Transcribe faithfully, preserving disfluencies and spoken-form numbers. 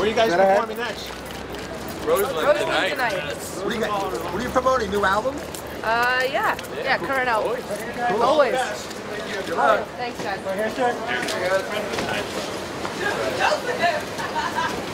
Where are you guys performing next? Roseland tonight. tonight. What are you got? What are you promoting? New album? Uh, yeah. Yeah, current album. Cool. Always. Good Oh, thanks, guys. Right here, sir.